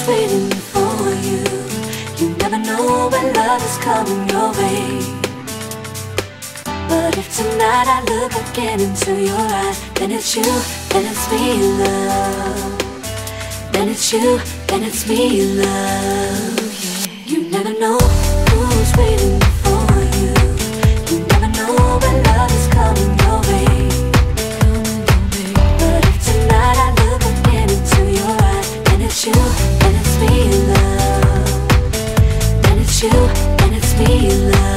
waiting for you. You never know when love is coming your way. But if tonight I look again into your eyes, then it's you, then it's me, love. Then it's you, then it's me, love. Yeah. You never know who's waiting for you. You never know when love is coming your way. But if tonight I look again into your eyes, then it's you, then it's me, love. Then it's you, then it's me, love.